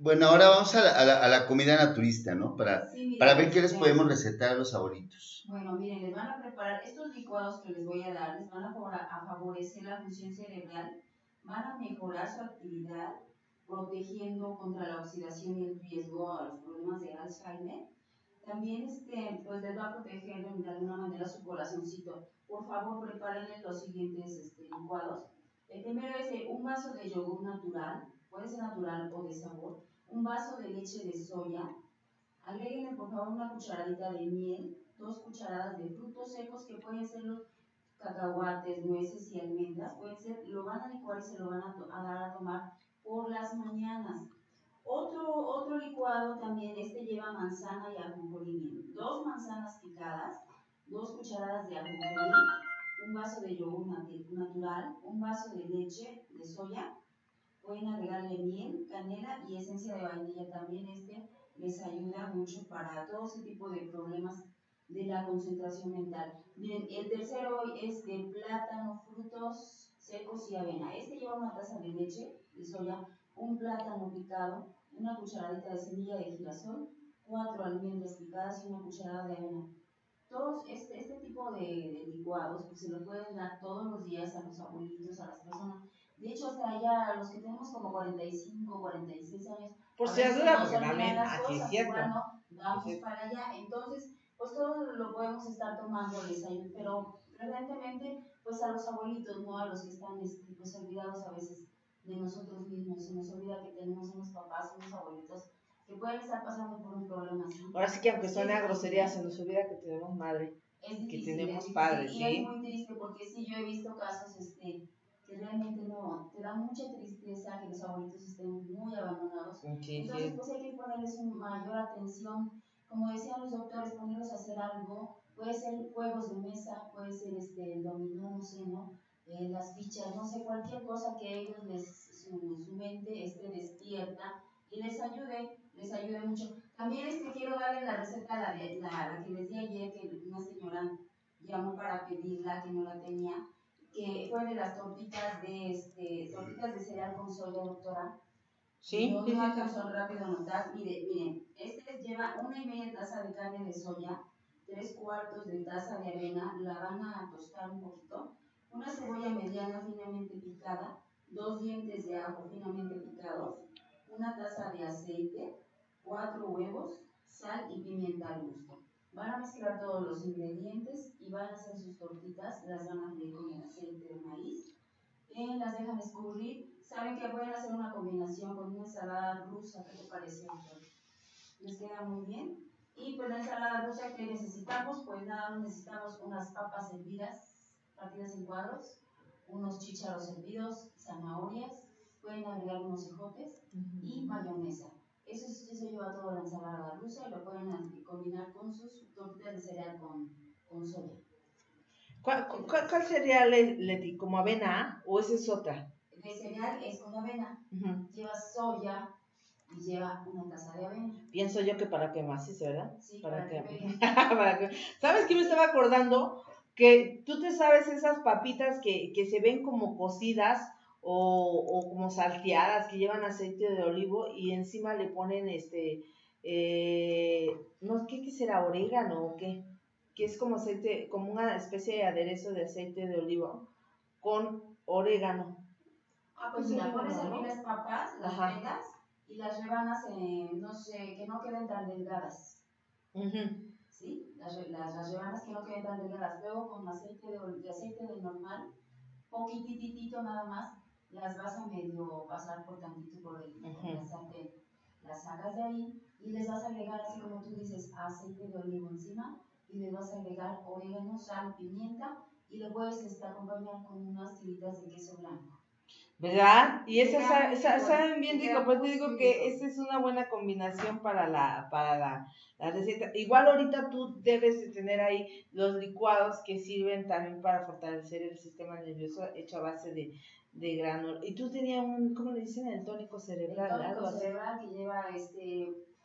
Bueno, ahora vamos a la comida naturista, ¿no? Sí, mira, Para ver qué les podemos recetar a los abuelitos. bueno, miren, les van a preparar estos licuados que les voy a dar, les van a favorecer la función cerebral, van a mejorar su actividad, protegiendo contra la oxidación y el riesgo a los problemas de Alzheimer. También pues les va a proteger de alguna manera su corazoncito. Por favor, prepárenle los siguientes licuados. El primero es un vaso de yogur natural, puede ser natural o de sabor, un vaso de leche de soya, agréguenle por favor una cucharadita de miel, 2 cucharadas de frutos secos que pueden ser los cacahuates, nueces y almendras, pueden ser, lo van a licuar y se lo van a dar a tomar por las mañanas. Otro licuado también, lleva manzana y ajonjolí. 2 manzanas picadas, 2 cucharadas de ajonjolí, un vaso de yogur natural, un vaso de leche de soya, pueden agregarle miel, canela y esencia de vainilla. También les ayuda mucho para todo ese tipo de problemas de la concentración mental. Miren, el tercero es de plátano, frutos secos y avena. Lleva una taza de leche de soya, un plátano picado, una cucharadita de semilla de girasol, 4 almendras picadas y una cucharada de avena. Todos este tipo de licuados pues se lo pueden dar todos los días a los abuelitos, a las personas. De hecho, hasta ya los que tenemos como 45, 46 años, por a si veces duda, nos porque olvidan también, las sí es cosas, cierto. igual no, vamos para allá. Entonces, pues todo lo podemos estar tomando desayuno, pero preferentemente pues a los abuelitos, no a los que están pues olvidados a veces de nosotros mismos. Se nos olvida que tenemos unos papás, unos abuelitos que pueden estar pasando por un problema así. Ahora sí que aunque suene a grosería, se nos olvida que tenemos madre, que tenemos padres, y ¿sí? es muy triste porque sí, yo he visto casos que realmente no, te da mucha tristeza que los abuelitos estén muy abandonados. Sí, Entonces, sí. pues hay que ponerles mayor atención, como decían los doctores, ponerlos a hacer algo, puede ser juegos de mesa, puede ser el dominó, no sé, ¿no? Las fichas, no sé, cualquier cosa que ellos su mente esté despierta y les ayude mucho. También quiero darle la receta, la que les di ayer, que una señora llamó para pedirla, que no la tenía, que fue de las tortitas de cereal con soya, doctora. Sí, No, sí, no sí, sí. alcanzó rápido a notar. Miren, lleva 1,5 taza de carne de soya, 3/4 de taza de avena, la van a tostar un poquito, una cebolla mediana finamente picada, 2 dientes de ajo finamente picados, una taza de aceite, 4 huevos, sal y pimienta al gusto. Van a mezclar todos los ingredientes y van a hacer sus tortitas, las van a freír con el aceite de maíz, las dejan escurrir. Saben que pueden hacer una combinación con una ensalada rusa, ¿qué te parece, doctor? Les queda muy bien. Y pues la ensalada rusa que necesitamos, pues nada más necesitamos unas papas hervidas, partidas en cuadros, unos chícharos hervidos, zanahorias, pueden agregar unos ejotes y mayonesa. Eso lleva toda la ensalada rusa y lo pueden combinar con sus tortitas de cereal con soya. ¿Cuál sería, Leti? ¿Como avena o esa es otra? De cereal es con avena, lleva soya y lleva una taza de avena. Pienso yo que para que macizo, ¿verdad? Sí, para que ¿Sabes qué me estaba acordando? Que tú te sabes esas papitas que se ven como cocidas o como salteadas, que llevan aceite de olivo y encima le ponen no, ¿qué será? ¿Orégano o qué? Que es como aceite, como una especie de aderezo de aceite de olivo con orégano. Pues mira, pones a hervir las papas, las Ajá. pelas y las rebanas no sé, que no queden tan delgadas. ¿Sí? Las rebanas que no queden tan delgadas. Luego con aceite de normal, poquititito nada más, las vas a medio pasar por tantito por la sartén. Las sacas de ahí y les vas a agregar, así como tú dices, aceite de olivo encima y les vas a agregar orégano, sal, pimienta y lo puedes acompañar con unas tiritas de queso blanco. ¿Verdad? Y esas saben bien rico, pero te digo que esa es una buena combinación para la receta. Igual ahorita tú debes de tener ahí los licuados que sirven también para fortalecer el sistema nervioso hecho a base de grano. Y tú tenías ¿cómo le dicen? El tónico cerebral. El tónico cerebral que lleva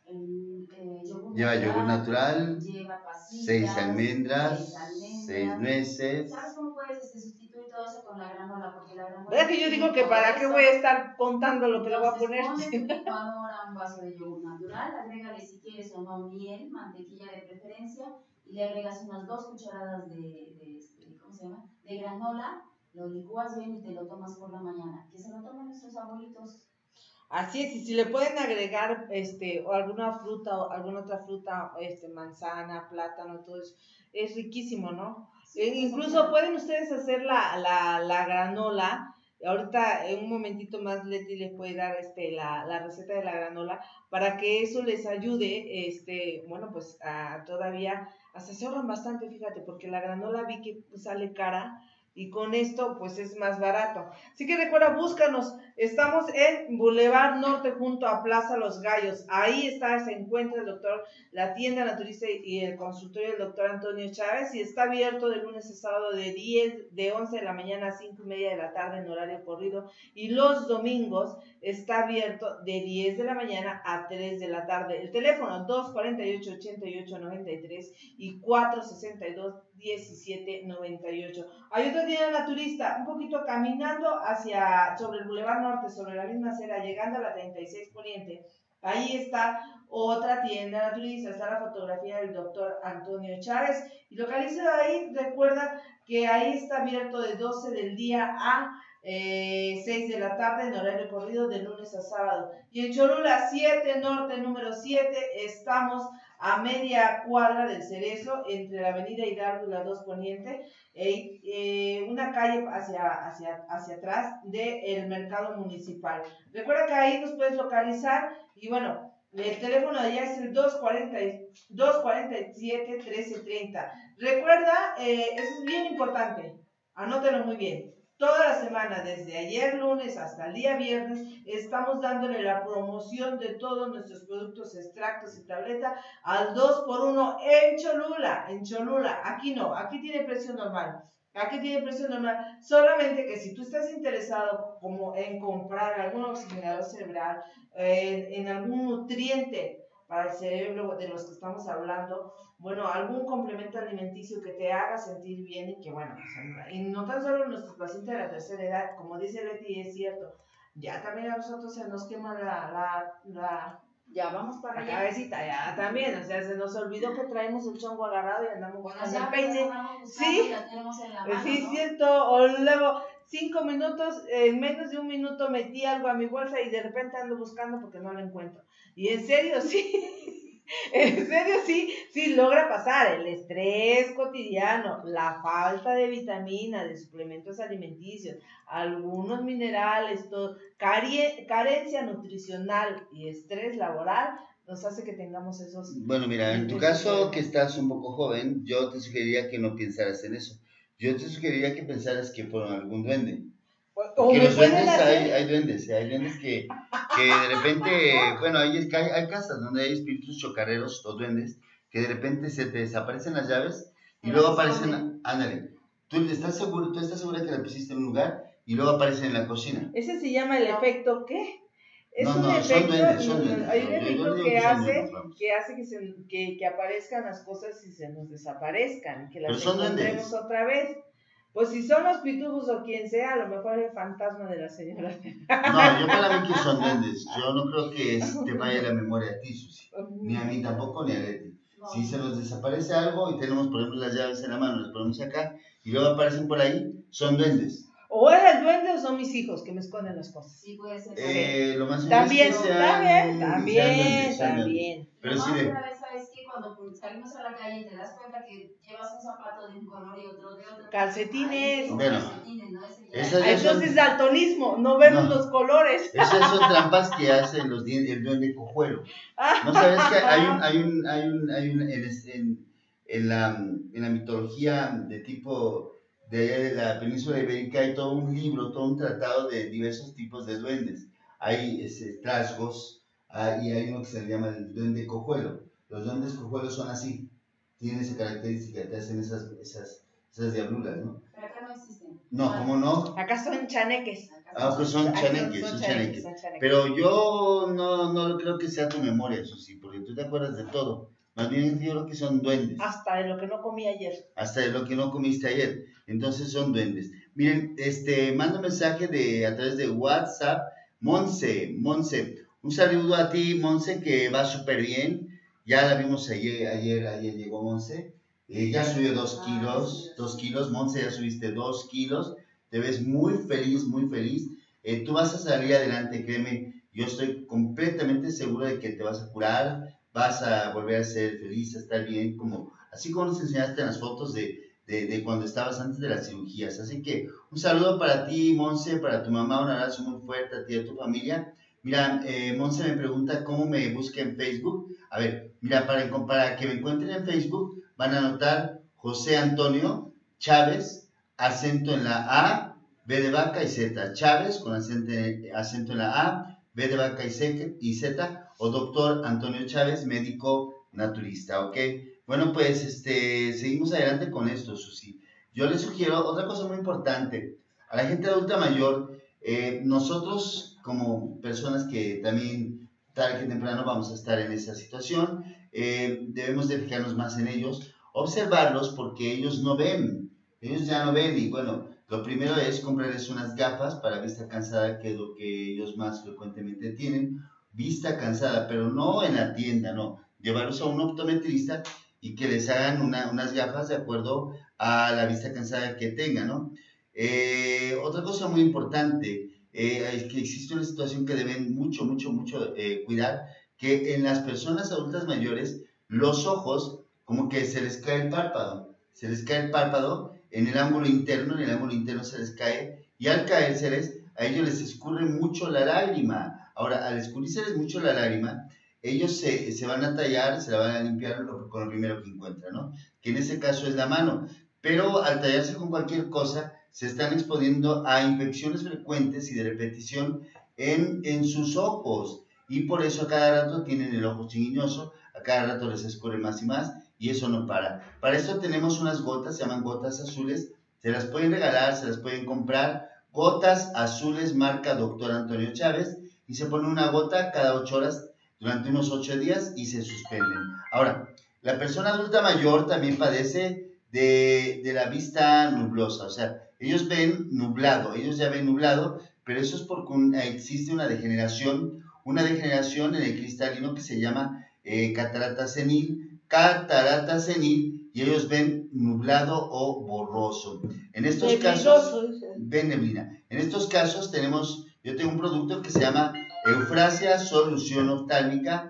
yogur Lleva yogur natural, lleva pasitas, 6 almendras, 6 6 nueces. ¿Sabes cómo puedes sustituir todo eso con la granola? Porque la granola. ¿Verdad que yo digo que para qué voy a estar contando lo que le voy a poner? Pones tu licuadora un vaso de yogur natural, agrégale si quieres o no miel, mantequilla de preferencia, y le agregas unas 2 cucharadas ¿cómo se llama? De granola, lo licúas bien y te lo tomas por la mañana. Que se lo tomen nuestros abuelitos. Así es, y si le pueden agregar o alguna fruta o alguna otra fruta, manzana, plátano, todo eso, es riquísimo, ¿no? Sí, Incluso pueden ustedes hacer la granola. Ahorita en un momentito más Leti les puede dar la receta de la granola para que eso les ayude, bueno, pues todavía hasta se ahorran bastante, fíjate, porque la granola vi que sale cara y con esto pues es más barato. Así que recuerda, búscanos. Estamos en Boulevard Norte junto a Plaza Los Gallos. Ahí se encuentra el doctor, la tienda naturista y el consultorio del doctor Antonio Chávez, y está abierto de lunes a sábado de 11 de la mañana a 5:30 de la tarde en horario corrido, y los domingos está abierto de 10 de la mañana a 3 de la tarde. El teléfono 248-8893 y 462-1798. Hay otro tienda naturista, un poquito caminando sobre el Boulevard Norte, sobre la misma acera, llegando a la 36 Poniente. Ahí está otra tienda naturista, está la fotografía del doctor Antonio Chávez. Y localiza ahí, recuerda que ahí está abierto de 12 del día a 6 de la tarde en horario corrido de lunes a sábado. Y en Cholula 7 Norte, número 7, estamos a media cuadra del Cerezo, entre la avenida Hidalgo y la 2 Poniente, una calle hacia atrás del mercado municipal. Recuerda que ahí nos puedes localizar, y bueno, el teléfono de allá es el 247-1330. Recuerda, eso es bien importante, anótelo muy bien. Toda la semana, desde ayer lunes hasta el día viernes, estamos dándole la promoción de todos nuestros productos, extractos y tableta al 2x1 en Cholula. Aquí no, aquí tiene precio normal. Solamente que si tú estás interesado como en comprar algún oxigenador cerebral, en algún nutriente para el cerebro de los que estamos hablando, bueno, algún complemento alimenticio que te haga sentir bien, y que bueno, y no tan solo nuestros pacientes de la tercera edad, como dice Leti, es cierto, ya también a nosotros se nos quema ya vamos para la allá. Cabecita, ya también, o sea, se nos olvidó que traemos el chongo agarrado y andamos con el peine. Sí, la tenemos en la mano, sí, ¿no? cierto, o luego 5 minutos, en menos de un minuto metí algo a mi bolsa y de repente ando buscando porque no lo encuentro. Y en serio, sí, sí logra pasar el estrés cotidiano, la falta de vitamina, de suplementos alimenticios, algunos minerales, carencia nutricional y estrés laboral nos hace que tengamos esos... Bueno, mira, en tu caso que estás un poco joven, yo te sugeriría que no pensaras en eso. Yo te sugeriría que pensaras que fueron algún duende. Porque los duendes, hay duendes que de repente, bueno, hay casas donde hay espíritus chocarreros o duendes, que de repente se te desaparecen las llaves y luego aparecen, ándale, tú estás segura que la pusiste en un lugar y luego aparecen en la cocina. Ese se llama el efecto ¿qué? Es un efecto, son duendes. Hay un efecto que hace que aparezcan las cosas y se nos desaparezcan, que las encontremos otra vez. Pues si son los pitufos o quien sea, a lo mejor el fantasma de la señora. No, yo para mí que son duendes. Yo no creo que te vaya la memoria a ti, Susi. Ni a mí tampoco, ni a Leti. Si se nos desaparece algo y tenemos, por ejemplo, las llaves en la mano, las ponemos acá y luego aparecen por ahí, son duendes. O es el duende o son mis hijos que me esconden las cosas. Sí, puede ser. Lo más seguro es que sean también. Pero sí sí una vez, ¿sabes qué? Cuando salimos a la calle te das cuenta que llevas un zapato de un color y otro de otro. Calcetines. Bueno, calcetines, ¿no? Entonces daltonismo, no vemos los colores. Esas son trampas que hace el duende cojuelo. ¿No sabes que en la mitología de tipo de la península ibérica hay todo un libro, todo un tratado de diversos tipos de duendes? Hay trasgos, y hay uno que se le llama el duende cojuelo. Los duendes cojuelos son así, tienen esa característica, te hacen esas diabluras, ¿no? Pero acá no existen. No, ¿cómo no? Acá son chaneques. Ah, pues son chaneques. Pero yo no creo que sea tu memoria, eso sí, porque tú te acuerdas de todo. Más bien yo creo que son duendes. Hasta de lo que no comí ayer. Hasta de lo que no comiste ayer. Entonces son duendes. Miren, mando un mensaje a través de WhatsApp. Monse. Un saludo a ti, Monse, que va súper bien. Ya la vimos ayer llegó Monse. Ya subió 2 kilos. 2 kilos, Monse, ya subiste 2 kilos. Te ves muy feliz, muy feliz. Tú vas a salir adelante, créeme. Yo estoy completamente seguro de que te vas a curar. Vas a volver a ser feliz, a estar bien, así como nos enseñaste en las fotos de cuando estabas antes de las cirugías. Así que un saludo para ti, Monse, para tu mamá, un abrazo muy fuerte a ti y a tu familia. Mira, Monse me pregunta cómo me busca en Facebook. A ver, mira, para que me encuentren en Facebook, van a anotar José Antonio Chávez, acento en la A, B de vaca y Z. Chávez, con acento en la A, B de vaca y Z, o doctor Antonio Chávez, médico naturista, ¿ok? Bueno, pues seguimos adelante con esto, Susi. Yo les sugiero otra cosa muy importante. A la gente adulta mayor, nosotros como personas que también tarde que temprano vamos a estar en esa situación, debemos de fijarnos más en ellos, observarlos porque ellos no ven, ellos ya no ven y bueno, lo primero es comprarles unas gafas para vista cansada, que es lo que ellos más frecuentemente tienen, vista cansada, pero no en la tienda, no, llevarlos a un optometrista y que les hagan unas gafas de acuerdo a la vista cansada que tengan, ¿no? Otra cosa muy importante, es que existe una situación que deben mucho cuidar, que en las personas adultas mayores, los ojos, como que se les cae el párpado, en el ángulo interno se les cae, y al caérseles, a ellos les escurre mucho la lágrima. Ahora, al escurrirse mucho la lágrima, ellos se van a tallar, se la van a limpiar con lo primero que encuentran, ¿no? Que en ese caso es la mano. Pero al tallarse con cualquier cosa, se están exponiendo a infecciones frecuentes y de repetición en sus ojos. Y por eso a cada rato tienen el ojo chinguiñoso, a cada rato les escurre más y más, y eso no para. Para eso tenemos unas gotas, se llaman gotas azules, se las pueden regalar, se las pueden comprar. Gotas azules marca Dr. Antonio Chávez, y se pone una gota cada 8 horas durante unos 8 días y se suspenden. Ahora, la persona adulta mayor también padece de la vista nublosa, o sea, ellos ven nublado, ellos ya ven nublado, pero eso es porque existe una degeneración en el cristalino que se llama catarata senil, y ellos ven nublado o borroso. En estos casos, ven neblina. En estos casos yo tengo un producto que se llama Eufrasia Solución Oftálmica,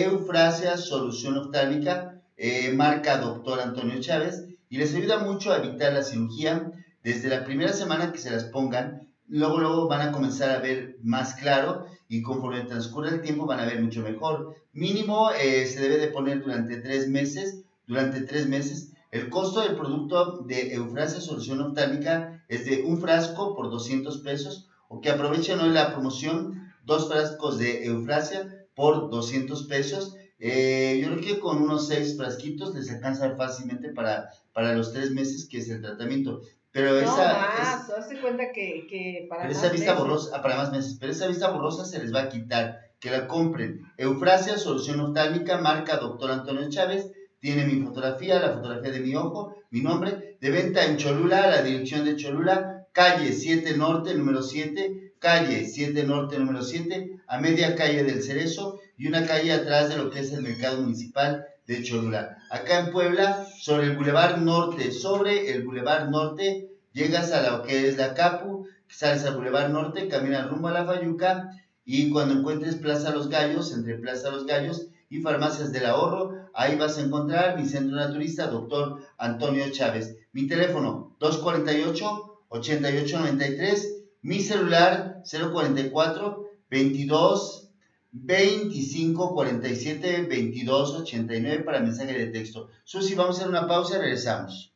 marca Dr. Antonio Chávez, y les ayuda mucho a evitar la cirugía. Desde la primera semana que se las pongan, luego van a comenzar a ver más claro, y conforme transcurre el tiempo van a ver mucho mejor. Mínimo se debe de poner durante 3 meses. El costo del producto de Eufrasia Solución Oftálmica es de un frasco por 200 pesos, o que aprovechen hoy la promoción, 2 frascos de Eufrasia por 200 pesos. Yo creo que con unos 6 frasquitos les alcanza fácilmente para los 3 meses que es el tratamiento. Pero hace cuenta que para más vista borrosa, para más meses, pero esa vista borrosa se les va a quitar, que la compren. Eufrasia Solución Oftálmica, marca Dr. Antonio Chávez, tiene mi fotografía, la fotografía de mi ojo, mi nombre, de venta en Cholula, la dirección de Cholula, calle 7 Norte, número 7, a media calle del Cerezo, y una calle atrás de lo que es el mercado municipal de Cholula. Acá en Puebla, sobre el Boulevard Norte, llegas a lo que es la Capu, sales al Boulevard Norte, caminas rumbo a la Fayuca, y cuando encuentres Plaza Los Gallos, entre Plaza Los Gallos y Farmacias del Ahorro, ahí vas a encontrar mi centro naturista, Dr. Antonio Chávez. Mi teléfono, 248-8893, mi celular, 044 22 25 47 22 89 para mensaje de texto. Susi, vamos a hacer una pausa y regresamos.